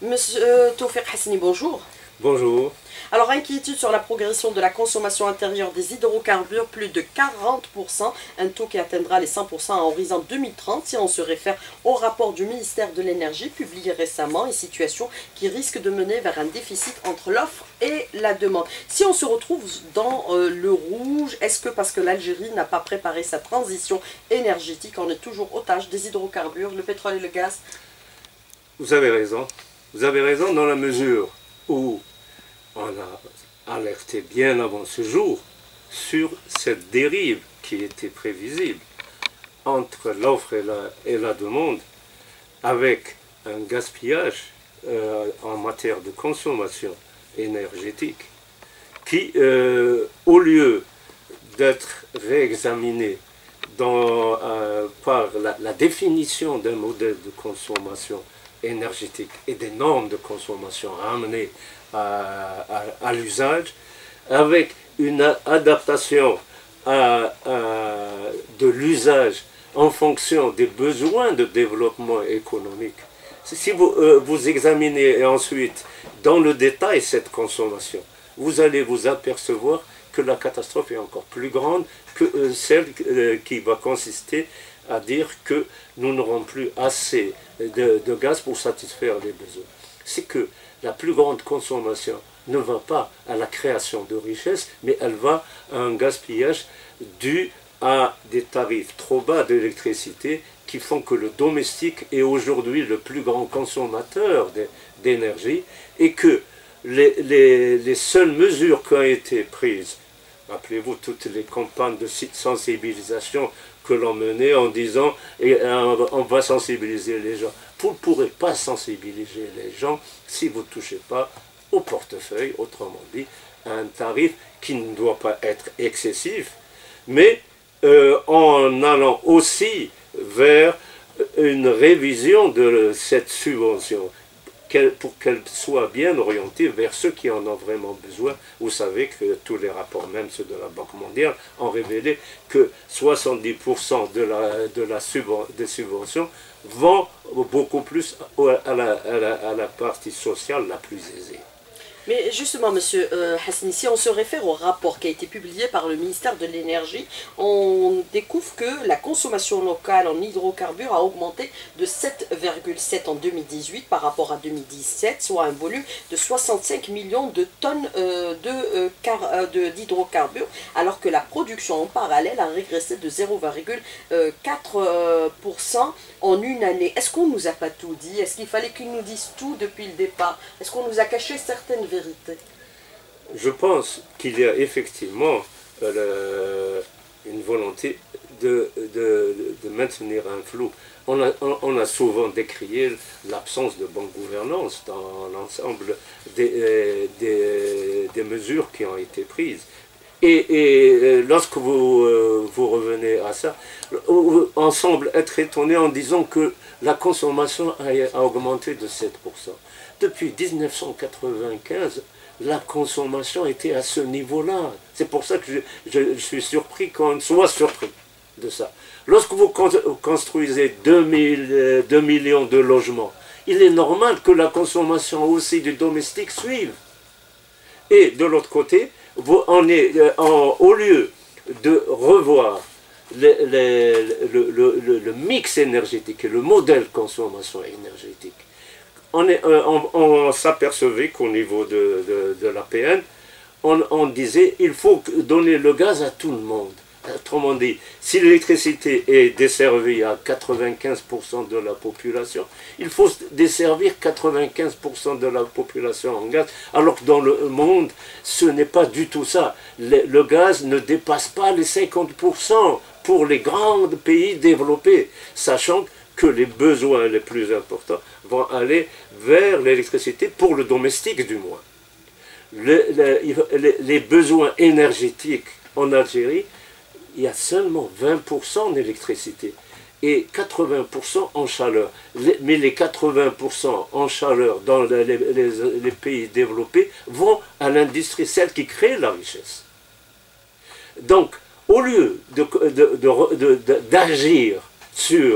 Monsieur Tawfiq Hassani, bonjour. Bonjour. Alors, inquiétude sur la progression de la consommation intérieure des hydrocarbures, plus de 40%, un taux qui atteindra les 100% à horizon 2030 si on se réfère au rapport du ministère de l'Énergie publié récemment, une situation qui risque de mener vers un déficit entre l'offre et la demande. Si on se retrouve dans le rouge, est-ce que parce que l'Algérie n'a pas préparé sa transition énergétique, on est toujours otage des hydrocarbures, le pétrole et le gaz? Vous avez raison. Vous avez raison dans la mesure où on a alerté bien avant ce jour sur cette dérive qui était prévisible entre l'offre et la demande, avec un gaspillage en matière de consommation énergétique qui, au lieu d'être réexaminé par la définition d'un modèle de consommation énergétique et des normes de consommation ramenées à l'usage, avec une adaptation de l'usage en fonction des besoins de développement économique. Si vous examinez ensuite dans le détail cette consommation, vous allez vous apercevoir que la catastrophe est encore plus grande que celle qui va consister à dire que nous n'aurons plus assez de gaz pour satisfaire les besoins. C'est que la plus grande consommation ne va pas à la création de richesses, mais elle va à un gaspillage dû à des tarifs trop bas d'électricité qui font que le domestique est aujourd'hui le plus grand consommateur d'énergie et que les seules mesures qui ont été prises, rappelez-vous toutes les campagnes de sensibilisation que l'on menait en disant on va sensibiliser les gens. Vous ne pourrez pas sensibiliser les gens si vous ne touchez pas au portefeuille, autrement dit, à un tarif qui ne doit pas être excessif, mais en allant aussi vers une révision de cette subvention, pour qu'elle soit bien orientée vers ceux qui en ont vraiment besoin. Vous savez que tous les rapports, même ceux de la Banque mondiale, ont révélé que 70% des subventions vont beaucoup plus à la partie sociale la plus aisée. Mais justement, Monsieur Hassani, si on se réfère au rapport qui a été publié par le ministère de l'Énergie, on découvre que la consommation locale en hydrocarbures a augmenté de 7,7 en 2018 par rapport à 2017, soit un volume de 65 millions de tonnes d'hydrocarbures, alors que la production en parallèle a régressé de 0,4% en une année. Est-ce qu'on ne nous a pas tout dit? Est-ce qu'il fallait qu'ils nous disent tout depuis le départ? Est-ce qu'on nous a caché certaines vérités? Je pense qu'il y a effectivement une volonté de maintenir un flou. On a souvent décrié l'absence de bonne gouvernance dans l'ensemble des mesures qui ont été prises. Et lorsque vous revenez à ça, on semble être étonné en disant que la consommation a augmenté de 7%. Depuis 1995, la consommation était à ce niveau-là. C'est pour ça que je suis surpris qu'on soit surpris de ça. Lorsque vous construisez 2 millions de logements, il est normal que la consommation aussi du domestique suive. Et de l'autre côté, au lieu de revoir le mix énergétique et le modèle consommation énergétique, on s'apercevait qu'au niveau de l'APN, on disait il faut donner le gaz à tout le monde. Autrement dit, si l'électricité est desservie à 95% de la population, il faut desservir 95% de la population en gaz, alors que dans le monde, ce n'est pas du tout ça. Le gaz ne dépasse pas les 50% pour les grands pays développés, sachant que les besoins les plus importants vont aller vers l'électricité, pour le domestique du moins. Les besoins énergétiques en Algérie, il y a seulement 20% d'électricité et 80% en chaleur. Mais les 80% en chaleur dans les pays développés vont à l'industrie, celle qui crée la richesse. Donc, au lieu d'agir sur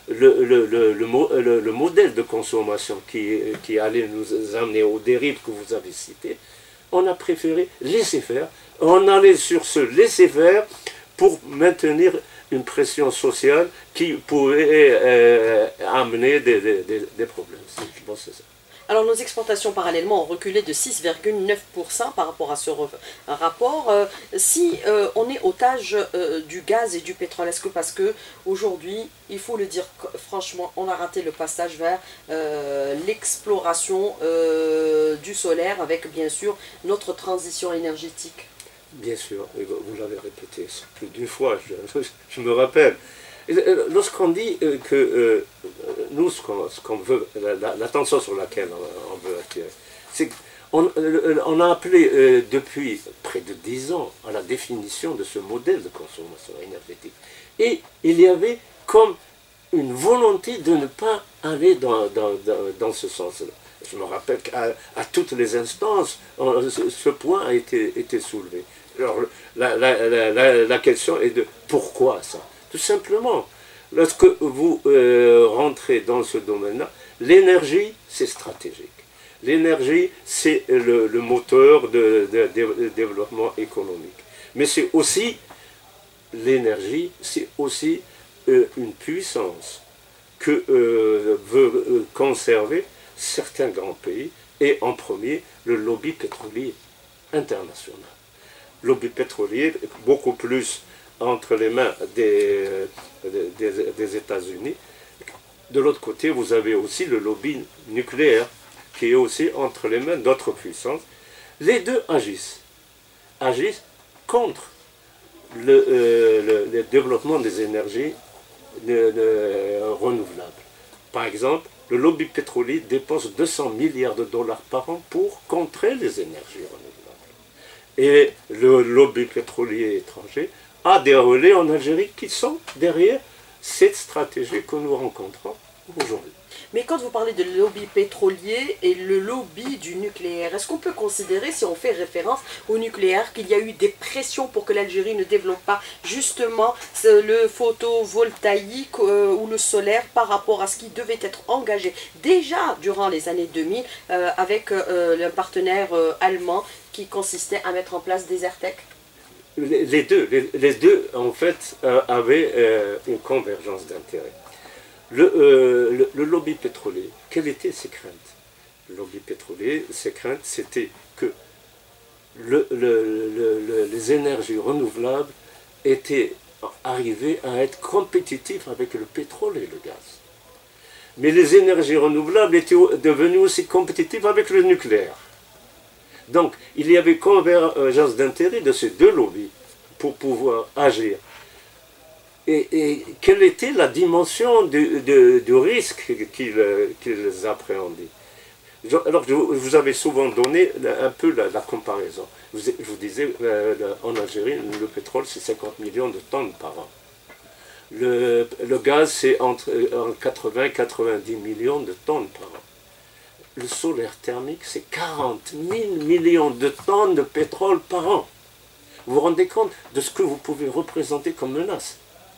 le modèle de consommation qui allait nous amener aux dérives que vous avez citées, on a préféré laisser faire. On allait sur ce laisser faire pour maintenir une pression sociale qui pouvait amener des problèmes. Bon, c'est ça. Alors nos exportations parallèlement ont reculé de 6,9% par rapport à ce rapport. Si on est otage du gaz et du pétrole, est-ce que parce que aujourd'hui, il faut le dire franchement, on a raté le passage vers l'exploration du solaire avec bien sûr notre transition énergétique? Bien sûr, vous l'avez répété plus d'une fois, je me rappelle. Lorsqu'on dit que nous, ce qu'on veut, l'attention sur laquelle on veut attirer, c'est qu'on a appelé depuis près de 10 ans à la définition de ce modèle de consommation énergétique. Et il y avait comme une volonté de ne pas aller dans ce sens-là. Je me rappelle qu'à toutes les instances, ce point a été soulevé. Alors, la question est de pourquoi ça? Tout simplement, lorsque vous rentrez dans ce domaine-là, l'énergie, c'est stratégique. L'énergie, c'est le moteur de développement économique. Mais c'est aussi, l'énergie, c'est aussi une puissance que veut conserver certains grands pays, et en premier, le lobby pétrolier international. Lobby pétrolier, beaucoup plus entre les mains des États-Unis. De l'autre côté, vous avez aussi le lobby nucléaire, qui est aussi entre les mains d'autres puissances. Les deux agissent contre le développement des énergies renouvelables. Par exemple, le lobby pétrolier dépense 200 milliards de dollars par an pour contrer les énergies renouvelables. Et le lobby pétrolier étranger a des relais en Algérie qui sont derrière cette stratégie que nous rencontrons aujourd'hui. Mais quand vous parlez de lobby pétrolier et le lobby du nucléaire, est-ce qu'on peut considérer, si on fait référence au nucléaire, qu'il y a eu des pressions pour que l'Algérie ne développe pas justement le photovoltaïque ou le solaire par rapport à ce qui devait être engagé déjà durant les années 2000 avec un partenaire allemand qui consistait à mettre en place Desertec? Les deux, en fait, avaient une convergence d'intérêts. Le lobby pétrolier, quelles étaient ses craintes? Le lobby pétrolier, ses craintes, c'était que les énergies renouvelables étaient arrivées à être compétitives avec le pétrole et le gaz. Mais les énergies renouvelables étaient devenues aussi compétitives avec le nucléaire. Donc, il y avait convergence d'intérêts de ces deux lobbies pour pouvoir agir. Et quelle était la dimension du risque qu'ils appréhendaient? Alors, je vous avais souvent donné un peu la comparaison. Je vous disais, en Algérie, le pétrole, c'est 50 millions de tonnes par an. Le gaz, c'est entre 80 et 90 millions de tonnes par an. Le solaire thermique, c'est 40 000 millions de tonnes de pétrole par an. Vous vous rendez compte de ce que vous pouvez représenter comme menace?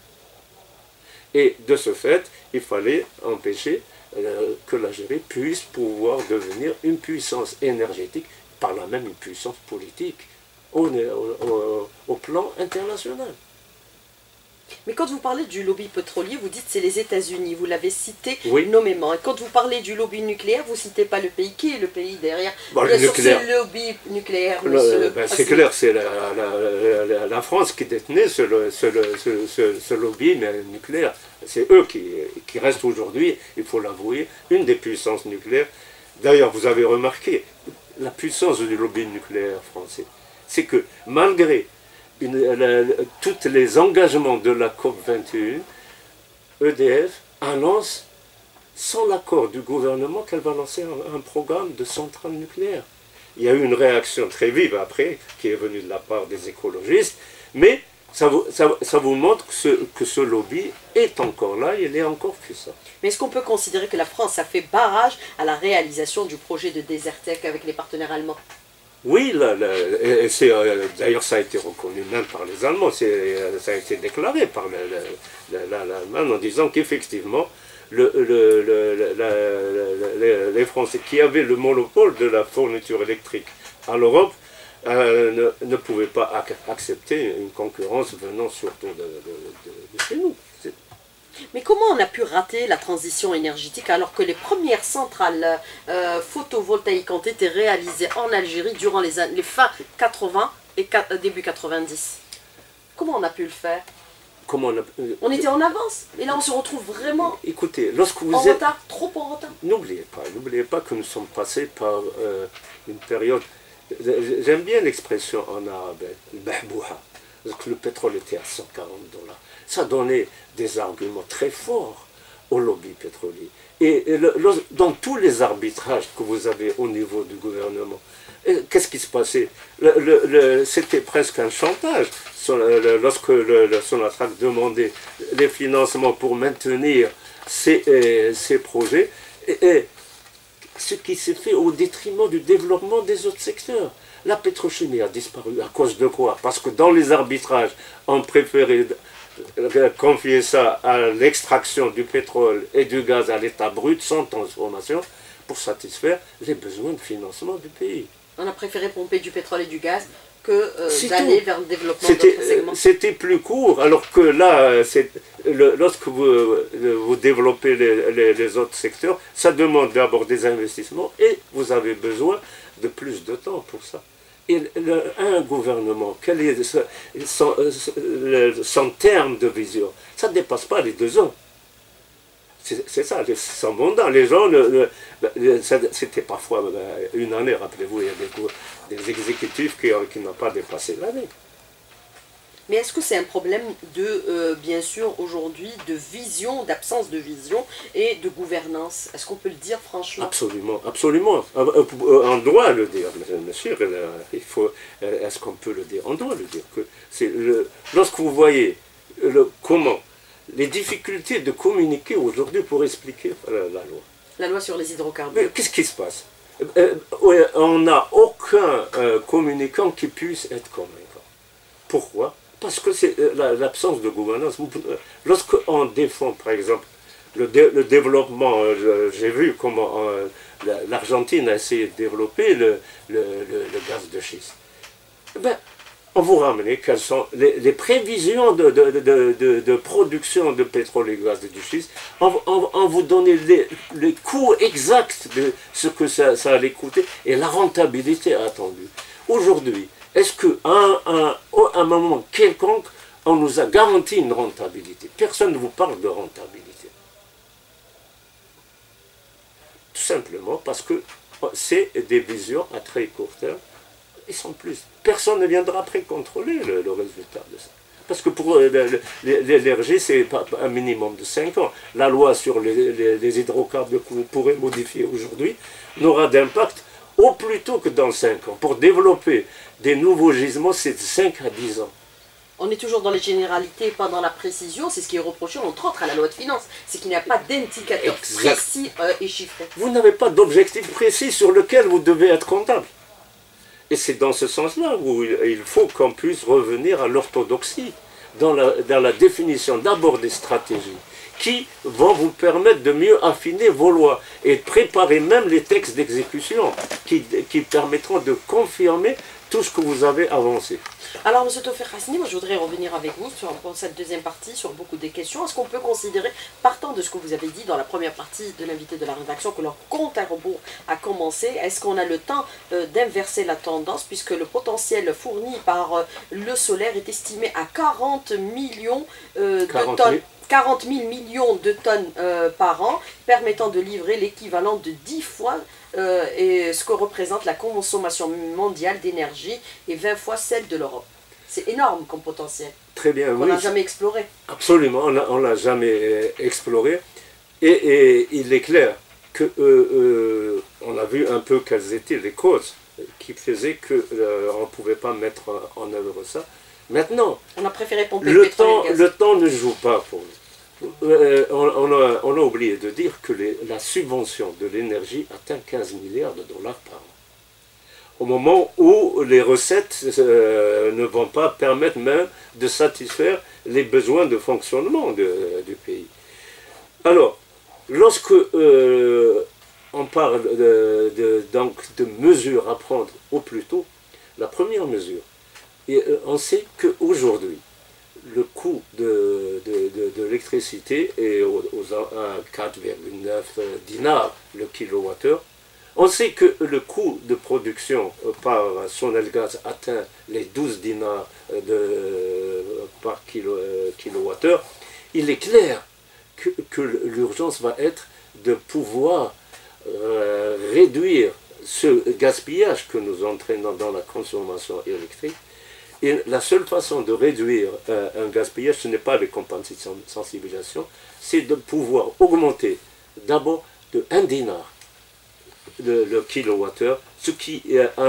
Et de ce fait, il fallait empêcher que l'Algérie puisse pouvoir devenir une puissance énergétique, par là même une puissance politique, au plan international. Mais quand vous parlez du lobby pétrolier, vous dites que c'est les États-Unis, vous l'avez cité oui. nommément. Et quand vous parlez du lobby nucléaire, vous ne citez pas le pays. Qui est le pays derrière? Bon, bien sûr, c'est le lobby nucléaire. C'est clair, c'est la France qui détenait ce lobby nucléaire. C'est eux qui restent aujourd'hui, il faut l'avouer, une des puissances nucléaires. D'ailleurs, vous avez remarqué la puissance du lobby nucléaire français. C'est que malgré tous les engagements de la COP21, EDF annonce, sans l'accord du gouvernement, qu'elle va lancer un programme de centrale nucléaire. Il y a eu une réaction très vive après, qui est venue de la part des écologistes, mais ça vous montre que ce lobby est encore là, il est encore puissant. Mais est-ce qu'on peut considérer que la France a fait barrage à la réalisation du projet de Desertec avec les partenaires allemands? Oui, d'ailleurs ça a été reconnu même par les Allemands, ça a été déclaré par l'Allemagne en disant qu'effectivement, les Français qui avaient le monopole de la fourniture électrique à l'Europe ne pouvaient pas accepter une concurrence venant surtout de chez nous. Mais comment on a pu rater la transition énergétique alors que les premières centrales photovoltaïques ont été réalisées en Algérie durant les fins 80 et début 90? Comment on a pu le faire? On était en avance et là on se retrouve vraiment Écoutez, lorsque vous en êtes retard, trop en retard. N'oubliez pas que nous sommes passés par une période. J'aime bien l'expression en arabe, bahbouha, parce que le pétrole était à 140 $. Ça donnait des arguments très forts au lobby pétrolier. Et dans tous les arbitrages que vous avez au niveau du gouvernement, qu'est-ce qui se passait? C'était presque un chantage. Lorsque Sonatrach demandait les financements pour maintenir ces projets, et ce qui s'est fait au détriment du développement des autres secteurs. La pétrochimie a disparu. À cause de quoi? Parce que dans les arbitrages, on préférait confier ça à l'extraction du pétrole et du gaz à l'état brut sans transformation pour satisfaire les besoins de financement du pays. On a préféré pomper du pétrole et du gaz que d'aller vers le développement d'autres segments. C'était plus court, alors que là, lorsque vous développez les autres secteurs, ça demande d'abord des investissements et vous avez besoin de plus de temps pour ça. Et un gouvernement, quel est son terme de vision? Ça ne dépasse pas les 2 ans. C'est ça, son mandat. Les gens, c'était parfois une année, rappelez-vous, il y a des exécutifs qui n'ont pas dépassé l'année. Mais est-ce que c'est un problème de, bien sûr, aujourd'hui, de vision, d'absence de vision et de gouvernance? Est-ce qu'on peut le dire franchement? Absolument, absolument. On doit le dire, monsieur. Est-ce qu'on peut le dire? On doit le dire. Lorsque vous voyez comment les difficultés de communiquer aujourd'hui pour expliquer la loi. La loi sur les hydrocarbures. Qu'est-ce qui se passe? On n'a aucun communicant qui puisse être convaincant. Pourquoi? Parce que c'est l'absence de gouvernance. Lorsqu'on défend, par exemple, le développement, j'ai vu comment l'Argentine a essayé de développer le gaz de schiste. Ben, on vous ramène quelles sont les prévisions de production de pétrole et gaz de schiste. On vous donne les coûts exacts de ce que ça allait coûter et la rentabilité attendue. Aujourd'hui, est-ce qu'à un moment quelconque, on nous a garanti une rentabilité? Personne ne vous parle de rentabilité. Tout simplement parce que c'est des visions à très court terme. Et sans plus. Personne ne viendra après contrôler le résultat de ça. Parce que pour l'énergie, c'est un minimum de 5 ans. La loi sur les hydrocarbures que vous pourrez modifier aujourd'hui n'aura d'impact au plus tôt que dans 5 ans. Pour développer des nouveaux gisements, c'est de 5 à 10 ans. On est toujours dans les généralités, pas dans la précision. C'est ce qui est reproché, entre autres, à la loi de finances. C'est qu'il n'y a pas d'indicateur précis et chiffré. Vous n'avez pas d'objectif précis sur lequel vous devez être comptable. Et c'est dans ce sens-là où il faut qu'on puisse revenir à l'orthodoxie, dans la définition d'abord des stratégies, qui vont vous permettre de mieux affiner vos lois et de préparer même les textes d'exécution qui permettront de confirmer tout ce que vous avez avancé. Alors, M. Tawfiq Hassani, moi je voudrais revenir avec vous pour cette deuxième partie sur beaucoup des questions. Est-ce qu'on peut considérer, partant de ce que vous avez dit dans la première partie de l'invité de la rédaction, que leur compte à rebours a commencé? Est-ce qu'on a le temps d'inverser la tendance, puisque le potentiel fourni par le solaire est estimé à 40 millions de tonnes? 40 000 millions de tonnes par an, permettant de livrer l'équivalent de 10 fois et ce que représente la consommation mondiale d'énergie et 20 fois celle de l'Europe. C'est énorme comme potentiel. Très bien, on n'a jamais exploré. Absolument, on ne l'a jamais exploré. Et il est clair qu'on a vu un peu quelles étaient les causes qui faisaient qu'on ne pouvait pas mettre en œuvre ça. Maintenant, on a préféré pomper le temps ne joue pas pour nous. On a oublié de dire que la subvention de l'énergie atteint 15 milliards de dollars par an. au moment où les recettes ne vont pas permettre même de satisfaire les besoins de fonctionnement du pays. Alors, lorsque on parle donc de mesures à prendre au plus tôt, la première mesure, on sait qu'aujourd'hui, le coût de l'électricité est à 4,9 dinars le kilowattheure. On sait que le coût de production par Sonelgaz atteint les 12 dinars par kilowattheure. Il est clair que l'urgence va être de pouvoir réduire ce gaspillage que nous entraînons dans la consommation électrique. Et la seule façon de réduire un gaspillage, ce n'est pas les campagnes de sensibilisation, c'est de pouvoir augmenter d'abord de 1 dinar le kilowattheure, ce qui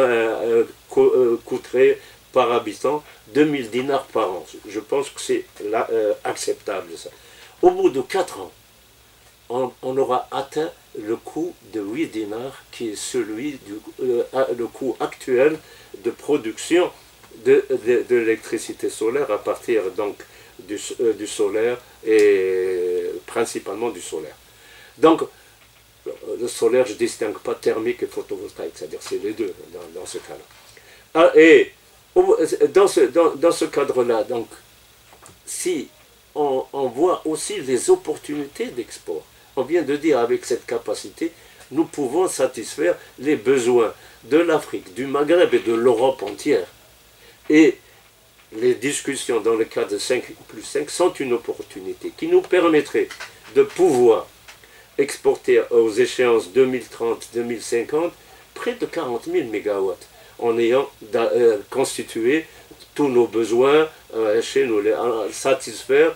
coûterait par habitant 2000 dinars par an. Je pense que c'est acceptable ça. Au bout de 4 ans, on aura atteint le coût de 8 dinars, qui est celui le coût actuel de production de l'électricité solaire à partir donc du solaire et principalement du solaire. Donc le solaire, je ne distingue pas thermique et photovoltaïque, c'est-à-dire c'est les deux dans ce cas-là. Et dans ce cadre-là, donc, si on voit aussi les opportunités d'export, on vient de dire avec cette capacité, nous pouvons satisfaire les besoins de l'Afrique, du Maghreb et de l'Europe entière. Et les discussions dans le cadre de 5+5 sont une opportunité qui nous permettrait de pouvoir exporter aux échéances 2030-2050 près de 40 000 MW en ayant constitué tous nos besoins chez nous, satisfaire.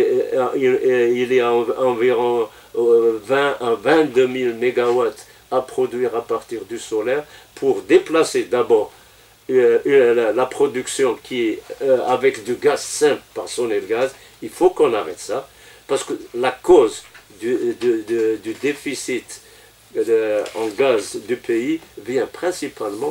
Il y a environ 20 à 22 000 MW à produire à partir du solaire pour déplacer d'abord la production qui est avec du gaz simple par Sonelgaz. Il faut qu'on arrête ça, parce que la cause du déficit en gaz du pays vient principalement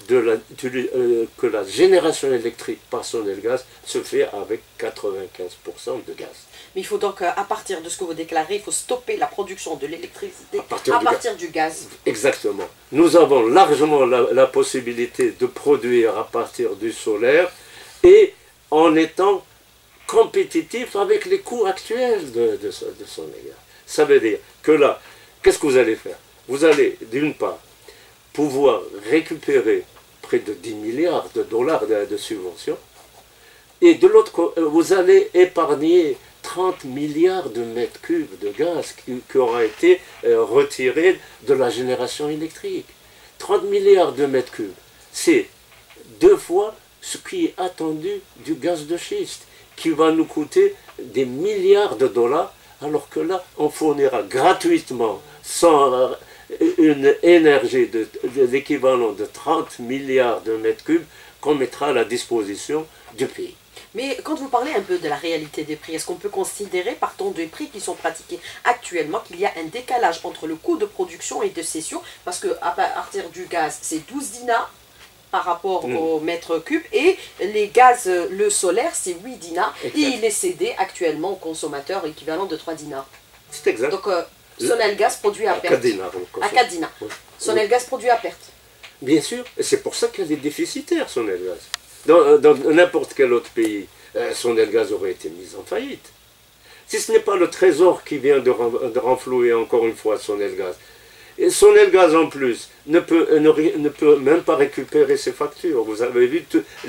que la génération électrique par Sonelgaz se fait avec 95% de gaz. Mais il faut donc, à partir de ce que vous déclarez, il faut stopper la production de l'électricité à partir du gaz. Exactement. Nous avons largement la possibilité de produire à partir du solaire et en étant compétitif avec les coûts actuels de Sonelgaz. Ça veut dire que là, qu'est-ce que vous allez faire? Vous allez, d'une part, pouvoir récupérer près de 10 milliards de dollars de subventions, et de l'autre côté, vous allez épargner 30 milliards de mètres cubes de gaz qui auront été retirés de la génération électrique. 30 milliards de mètres cubes, c'est 2 fois ce qui est attendu du gaz de schiste, qui va nous coûter des milliards de dollars, alors que là, on fournira gratuitement, sans une énergie de l'équivalent de 30 milliards de mètres cubes qu'on mettra à la disposition du pays. Mais quand vous parlez un peu de la réalité des prix, est-ce qu'on peut considérer, partant des prix qui sont pratiqués actuellement, qu'il y a un décalage entre le coût de production et de cession, parce qu'à partir du gaz, c'est 12 dinars par rapport au mètre cube, et les gaz, le solaire, c'est 8 dinars, exact. Et il est cédé actuellement aux consommateurs équivalent de 3 dinars. C'est exact. Donc Sonelgaz produit à perte. 4 dinars. À 4 dinars. Oui. Sonelgaz produit à perte. Bien sûr, et c'est pour ça qu'elle est déficitaire, Sonelgaz. Dans n'importe quel autre pays, Sonelgaz aurait été mise en faillite. Si ce n'est pas le Trésor qui vient de renflouer encore une fois Sonelgaz. Et Sonelgaz en plus ne peut même pas récupérer ses factures. Vous avez vu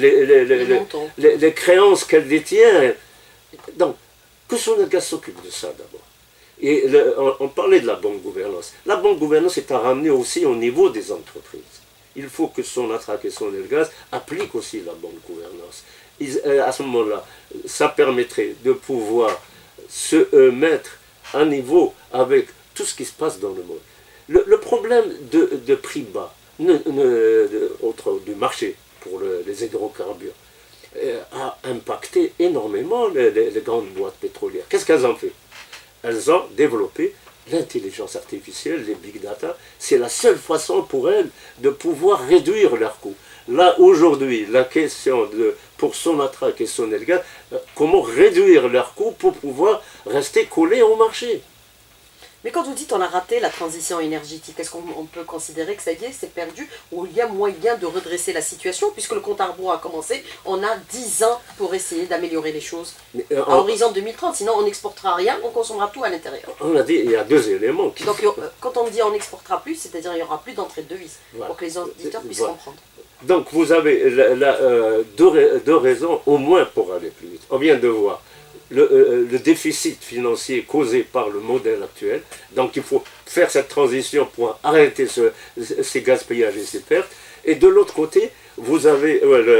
les créances qu'elle détient. Donc, que Sonelgaz s'occupe de ça d'abord. Et on parlait de la bonne gouvernance. La bonne gouvernance est à ramener aussi au niveau des entreprises. Il faut que Sonatrach et Sonelgaz appliquent aussi la bonne gouvernance. À ce moment-là, ça permettrait de pouvoir se mettre à niveau avec tout ce qui se passe dans le monde. Le problème de prix bas du marché pour les hydrocarbures a impacté énormément les grandes boîtes pétrolières. Qu'est-ce qu'elles ont fait? Elles ont développé l'intelligence artificielle, les big data, c'est la seule façon pour elles de pouvoir réduire leurs coûts. Là, aujourd'hui, la question pour Sonatrach et Sonelgaz, comment réduire leurs coûts pour pouvoir rester collés au marché. Mais quand vous dites on a raté la transition énergétique, est-ce qu'on peut considérer que ça y est, c'est perdu, ou il y a moyen de redresser la situation, puisque le compte à rebours a commencé, on a 10 ans pour essayer d'améliorer les choses à horizon 2030, sinon on n'exportera rien, on consommera tout à l'intérieur. On a dit, il y a deux éléments. Donc quand on dit on n'exportera plus, c'est-à-dire il n'y aura plus d'entrée de devises, voilà, pour que les auditeurs puissent comprendre. Donc vous avez deux raisons au moins pour aller plus vite. On vient de voir le déficit financier causé par le modèle actuel. Donc il faut faire cette transition pour arrêter ces gaspillages et ces pertes. Et de l'autre côté, vous avez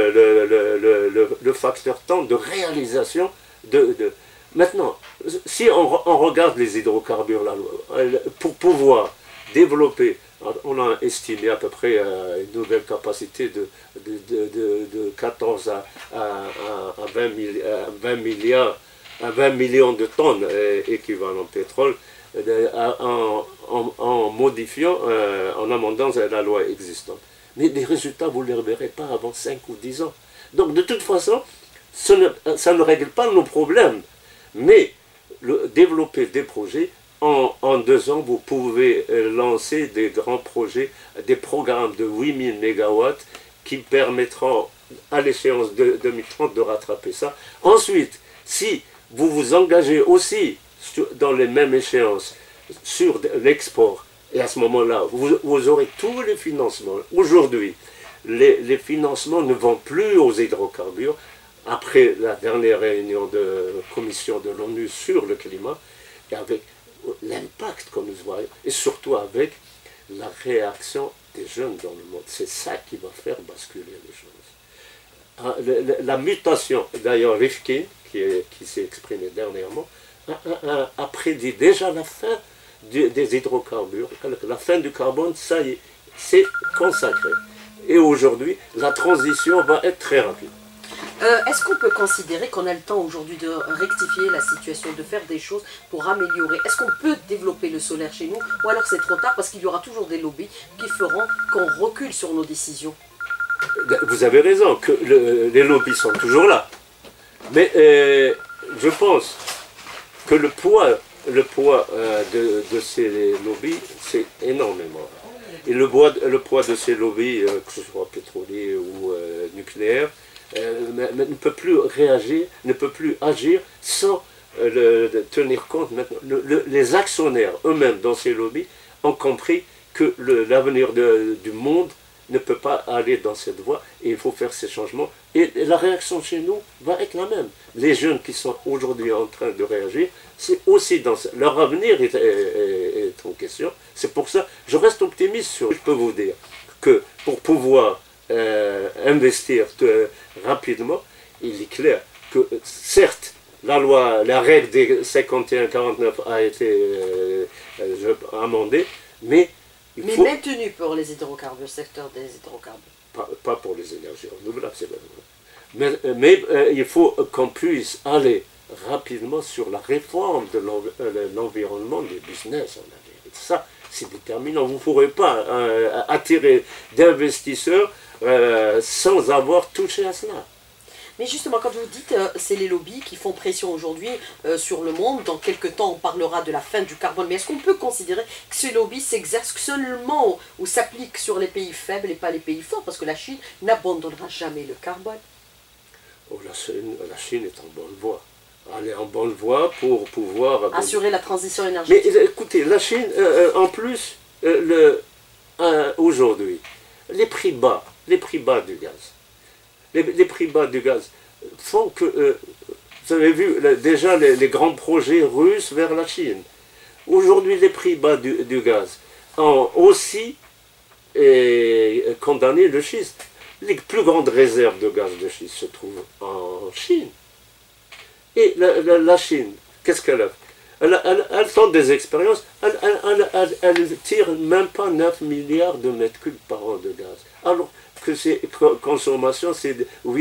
le facteur temps de réalisation Maintenant, si on regarde les hydrocarbures, là, pour pouvoir développer, on a estimé à peu près une nouvelle capacité de 14 à 20 millions de tonnes équivalent pétrole, en modifiant, en amendant la loi existante. Mais les résultats, vous ne les reverrez pas avant 5 ou 10 ans. Donc de toute façon, ça ne règle pas nos problèmes. Mais développer des projets, en 2 ans, vous pouvez lancer des grands projets, des programmes de 8000 MW qui permettront à l'échéance de 2030 de rattraper ça. Ensuite, si vous vous engagez aussi dans les mêmes échéances sur l'export, et à ce moment-là, vous aurez tous les financements. Aujourd'hui, les financements ne vont plus aux hydrocarbures. Après la dernière réunion de commission de l'ONU sur le climat, et avec l'impact que nous voyons, et surtout avec la réaction des jeunes dans le monde. C'est ça qui va faire basculer les choses. La mutation, d'ailleurs Rifkin, qui s'est exprimé dernièrement, a prédit déjà la fin des hydrocarbures, la fin du carbone, ça y est, c'est consacré. Et aujourd'hui, la transition va être très rapide. Est-ce qu'on peut considérer qu'on a le temps aujourd'hui de rectifier la situation, de faire des choses pour améliorer? Est-ce qu'on peut développer le solaire chez nous, ou alors c'est trop tard parce qu'il y aura toujours des lobbies qui feront qu'on recule sur nos décisions? Vous avez raison, que les lobbies sont toujours là. Mais je pense que le poids de ces lobbies, c'est énormément. Et le poids de ces lobbies, que ce soit pétrolier ou nucléaire, ne peut plus réagir, ne peut plus agir sans tenir compte maintenant. Les actionnaires eux-mêmes dans ces lobbies ont compris que l'avenir du monde ne peut pas aller dans cette voie et il faut faire ces changements. Et la réaction chez nous va être la même. Les jeunes qui sont aujourd'hui en train de réagir, c'est aussi leur avenir est en question. C'est pour ça que je reste optimiste je peux vous dire que pour pouvoir investir rapidement, il est clair que certes, la règle des 51-49 a été amendée, mais il faut... maintenue pour les hydrocarbures, le secteur des hydrocarbures. Pas pour les énergies renouvelables, c'est vrai. Mais il faut qu'on puisse aller rapidement sur la réforme de l'environnement des business. Ça, c'est déterminant. Vous ne pourrez pas attirer d'investisseurs sans avoir touché à cela. Mais justement, quand vous dites c'est les lobbies qui font pression aujourd'hui sur le monde, dans quelques temps on parlera de la fin du carbone, mais est-ce qu'on peut considérer que ces lobbies s'exercent seulement ou s'appliquent sur les pays faibles et pas les pays forts? Parce que la Chine n'abandonnera jamais le carbone. Oh, la Chine est en bonne voie. Elle est en bonne voie pour pouvoir... assurer la transition énergétique. Mais écoutez, la Chine, en plus, aujourd'hui, les prix bas du gaz. Les prix bas du gaz font que, vous avez vu déjà les grands projets russes vers la Chine. Aujourd'hui, les prix bas du gaz ont aussi condamné le schiste. Les plus grandes réserves de gaz de schiste se trouvent en Chine. Et la Chine, qu'est-ce qu'elle a fait? Elle tente des expériences, elle tire même pas 9 milliards de mètres cubes par an de gaz. Alors que ses consommations, c'est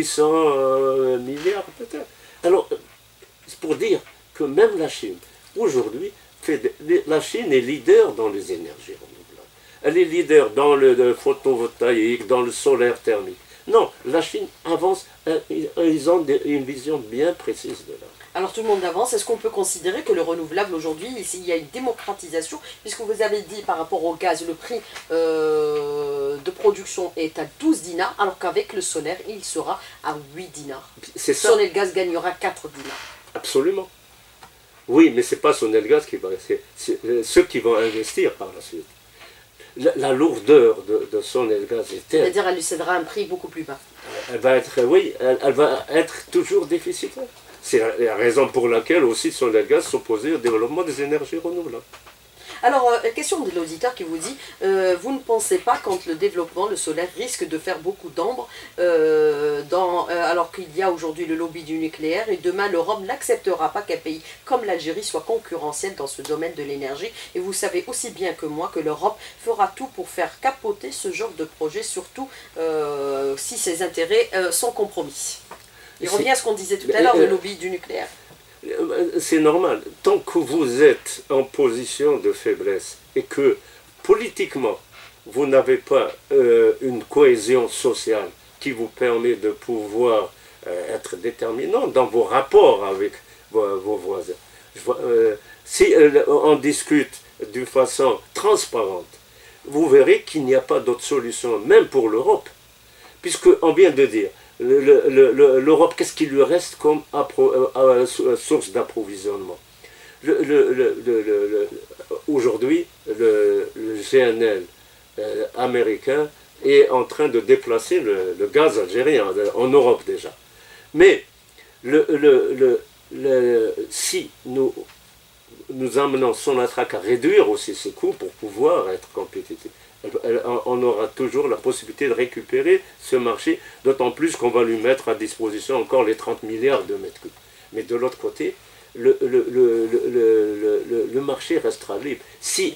800 milliards peut-être. Alors, c'est pour dire que même la Chine, aujourd'hui, La Chine est leader dans les énergies renouvelables. Elle est leader dans le photovoltaïque, dans le solaire thermique. Non, la Chine avance, ils ont une vision bien précise de l'art. Alors tout le monde avance. Est-ce qu'on peut considérer que le renouvelable aujourd'hui, il y a une démocratisation, puisque vous avez dit par rapport au gaz, le prix de production est à 12 dinars, alors qu'avec le solaire, il sera à 8 dinars. C'est ça. Sonelgaz gagnera 4 dinars. Absolument. Oui, mais ce n'est pas Sonelgaz qui va, c'est ceux qui vont investir par la suite. La lourdeur de Sonelgaz est telle. C'est-à-dire elle lui cédera un prix beaucoup plus bas. Elle va être, oui, elle va être toujours déficitaire. C'est la raison pour laquelle aussi Sonelgaz s'opposait au développement des énergies renouvelables. Alors, question de l'auditeur qui vous dit, vous ne pensez pas quand le développement, le solaire, risque de faire beaucoup d'ombre, alors qu'il y a aujourd'hui le lobby du nucléaire, et demain l'Europe n'acceptera pas qu'un pays comme l'Algérie soit concurrentiel dans ce domaine de l'énergie. Et vous savez aussi bien que moi que l'Europe fera tout pour faire capoter ce genre de projet, surtout si ses intérêts sont compromis. Il revient à ce qu'on disait tout à l'heure, le lobby du nucléaire. C'est normal. Tant que vous êtes en position de faiblesse et que politiquement, vous n'avez pas une cohésion sociale qui vous permet de pouvoir être déterminant dans vos rapports avec vos voisins. Si on discute d'une façon transparente, vous verrez qu'il n'y a pas d'autre solution, même pour l'Europe. Puisqu'on vient de dire, l'Europe, qu'est-ce qui lui reste comme source d'approvisionnement? Aujourd'hui, le GNL américain est en train de déplacer le gaz algérien, en Europe déjà. Mais si nous amenons Sonatrach à réduire aussi ses coûts pour pouvoir être compétitif, on aura toujours la possibilité de récupérer ce marché, d'autant plus qu'on va lui mettre à disposition encore les 30 milliards de mètres cubes. Mais de l'autre côté, le marché restera libre. Si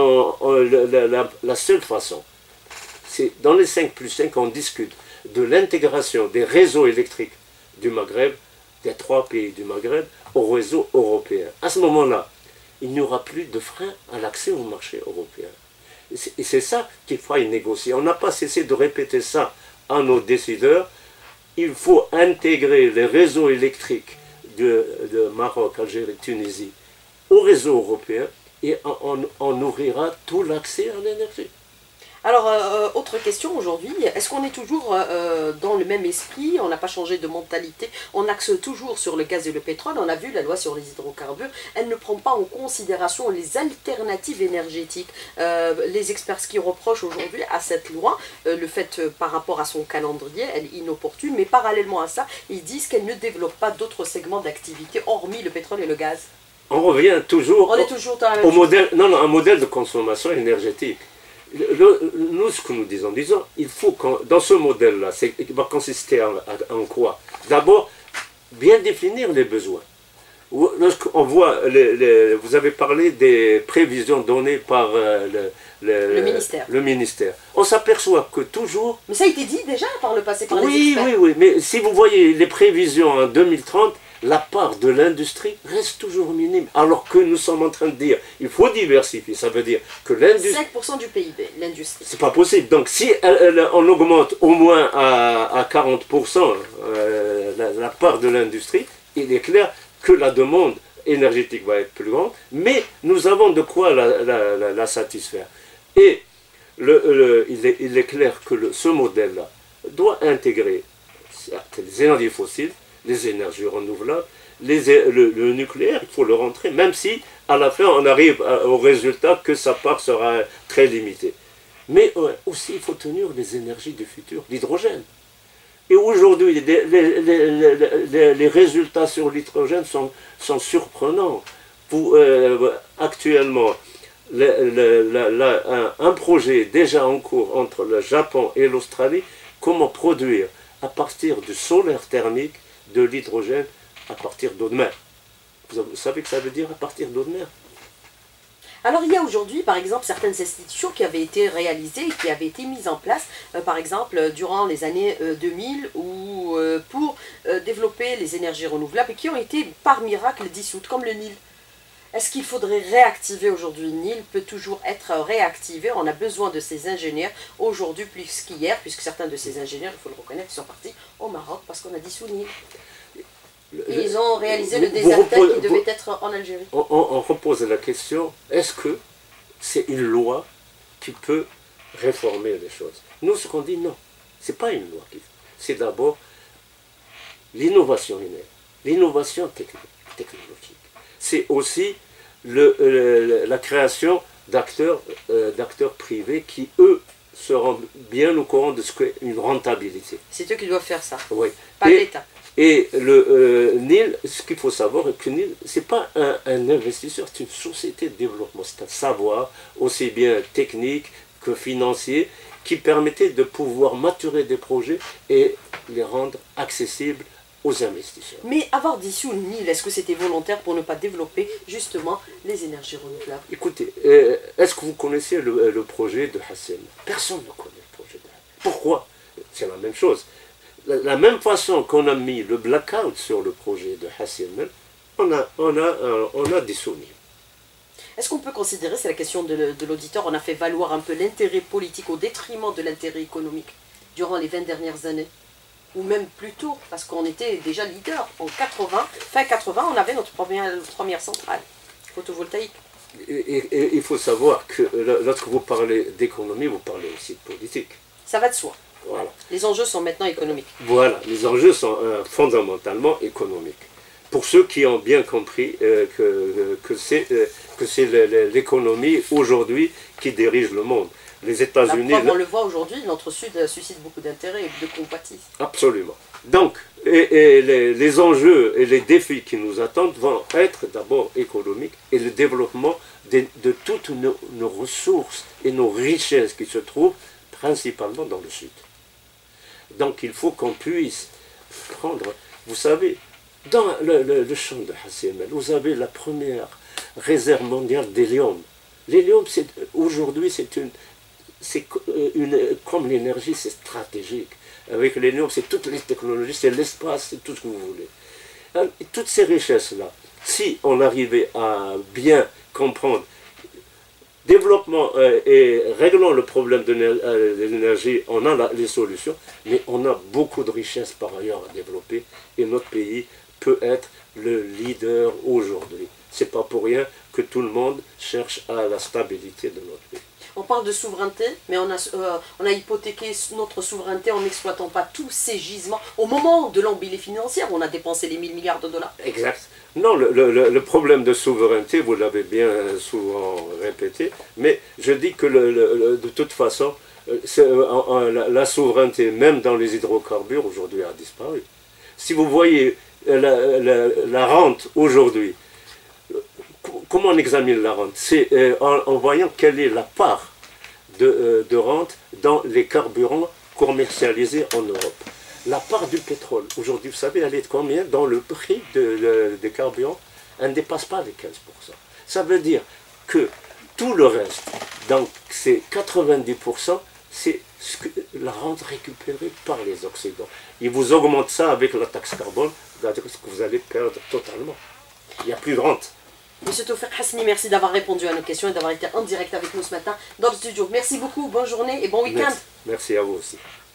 la seule façon, c'est dans les 5+5, on discute de l'intégration des réseaux électriques du Maghreb, des 3 pays du Maghreb, au réseau européen. À ce moment-là, il n'y aura plus de frein à l'accès au marché européen. Et c'est ça qu'il faut y négocier. On n'a pas cessé de répéter ça à nos décideurs. Il faut intégrer les réseaux électriques de Maroc, Algérie, Tunisie au réseau européen et on ouvrira tout l'accès à l'énergie. Alors, autre question aujourd'hui, est-ce qu'on est toujours dans le même esprit? On n'a pas changé de mentalité, on axe toujours sur le gaz et le pétrole. On a vu la loi sur les hydrocarbures, elle ne prend pas en considération les alternatives énergétiques. Les experts qui reprochent aujourd'hui à cette loi, le fait par rapport à son calendrier, elle est inopportune, mais parallèlement à ça, ils disent qu'elle ne développe pas d'autres segments d'activité hormis le pétrole et le gaz. On revient toujours, dans la même au modèle, un modèle de consommation énergétique. Nous, ce que nous disons, il faut dans ce modèle-là, il va consister en quoi? D'abord, bien définir les besoins. Lorsqu'on voit, vous avez parlé des prévisions données par le ministère. On s'aperçoit que toujours... Mais ça a été dit déjà par le passé par les experts. Oui, mais si vous voyez les prévisions en 2030, la part de l'industrie reste toujours minime. Alors que nous sommes en train de dire, il faut diversifier. Ça veut dire que l'industrie... 5% du PIB, l'industrie. C'est pas possible. Donc si on augmente au moins à 40% la part de l'industrie, il est clair que la demande énergétique va être plus grande, mais nous avons de quoi la satisfaire. Et il est clair que ce modèle-là doit intégrer les énergies fossiles, les énergies renouvelables, le nucléaire, il faut le rentrer, même si à la fin on arrive au résultat que sa part sera très limitée. Mais aussi il faut tenir les énergies du futur, l'hydrogène. Et aujourd'hui, les résultats sur l'hydrogène sont surprenants. Actuellement, un projet déjà en cours entre le Japon et l'Australie, comment produire à partir du solaire thermique de l'hydrogène à partir d'eau de mer. Vous savez que ça veut dire à partir d'eau de mer? Alors il y a aujourd'hui par exemple certaines institutions qui avaient été réalisées et qui avaient été mises en place, par exemple durant les années 2000 ou pour développer les énergies renouvelables et qui ont été par miracle dissoutes, comme le Nil. Est-ce qu'il faudrait réactiver aujourd'hui? Nil peut toujours être réactivé. On a besoin de ces ingénieurs aujourd'hui plus qu'hier, puisque certains de ces ingénieurs, il faut le reconnaître, sont partis au Maroc parce qu'on a dissous Nil. Ils ont réalisé le déserteur qui devait être en Algérie. On repose la question, est-ce que c'est une loi qui peut réformer les choses? Nous, ce qu'on dit, non. Ce n'est pas une loi. C'est d'abord l'innovation humaine, l'innovation technologique. C'est aussi la création d'acteurs privés qui, eux, se rendent bien au courant de ce qu'est une rentabilité. C'est eux qui doivent faire ça, oui. pas l'État. Et le Nil, ce qu'il faut savoir, c'est que Nil, ce n'est pas un investisseur, c'est une société de développement. C'est un savoir, aussi bien technique que financier, qui permettait de pouvoir maturer des projets et les rendre accessibles aux investisseurs. Mais avoir dissous Nil, est-ce que c'était volontaire pour ne pas développer justement les énergies renouvelables? Écoutez, est-ce que vous connaissez le projet de Hassan? Personne ne connaît le projet de Hassan. Pourquoi? C'est la même chose. La même façon qu'on a mis le blackout sur le projet de Hassan, on a dissous Nil. Est-ce qu'on peut considérer, c'est la question de l'auditeur, on a fait valoir un peu l'intérêt politique au détriment de l'intérêt économique durant les 20 dernières années? Ou même plus tôt, parce qu'on était déjà leader. En 80, fin 80, on avait notre première centrale photovoltaïque. Et il faut savoir que lorsque vous parlez d'économie, vous parlez aussi de politique. Ça va de soi. Voilà. Les enjeux sont maintenant économiques. Voilà, les enjeux sont fondamentalement économiques. Pour ceux qui ont bien compris que c'est l'économie aujourd'hui qui dirige le monde. Les États-Unis... On le voit aujourd'hui, notre Sud suscite beaucoup d'intérêt et de convoitise. Absolument. Donc, les enjeux et les défis qui nous attendent vont être d'abord économiques et le développement de toutes nos ressources et nos richesses qui se trouvent principalement dans le Sud. Donc, il faut qu'on puisse prendre... Vous savez, dans le champ de Hassi-Mel, vous avez la première réserve mondiale d'hélium. L'hélium, aujourd'hui, comme l'énergie, c'est stratégique. Avec l'hélium, c'est toutes les technologies, c'est l'espace, c'est tout ce que vous voulez. Et toutes ces richesses-là, si on arrivait à bien comprendre, développement et réglons le problème de l'énergie, on a les solutions, mais on a beaucoup de richesses par ailleurs à développer et notre pays peut être le leader aujourd'hui. C'est pas pour rien que tout le monde cherche à la stabilité de notre pays. On parle de souveraineté, mais on a hypothéqué notre souveraineté en n'exploitant pas tous ces gisements. Au moment de l'embellie financière, on a dépensé les 1000 milliards de dollars. Exact. Non, le problème de souveraineté, vous l'avez bien souvent répété, mais je dis que de toute façon, la souveraineté, même dans les hydrocarbures, aujourd'hui a disparu. Si vous voyez la rente aujourd'hui, comment on examine la rente? C'est en voyant quelle est la part de rente dans les carburants commercialisés en Europe. La part du pétrole, aujourd'hui, vous savez, elle est de combien? Dans le prix des carburants, elle ne dépasse pas les 15%. Ça veut dire que tout le reste, donc c'est 90%, c'est la rente récupérée par les Occidentaux. Ils vous augmentent ça avec la taxe carbone, c'est-à-dire que vous allez perdre totalement. Il n'y a plus de rente. Monsieur Tawfiq Hasmi, merci d'avoir répondu à nos questions et d'avoir été en direct avec nous ce matin dans le studio. Merci beaucoup, bonne journée et bon week-end. Merci à vous aussi.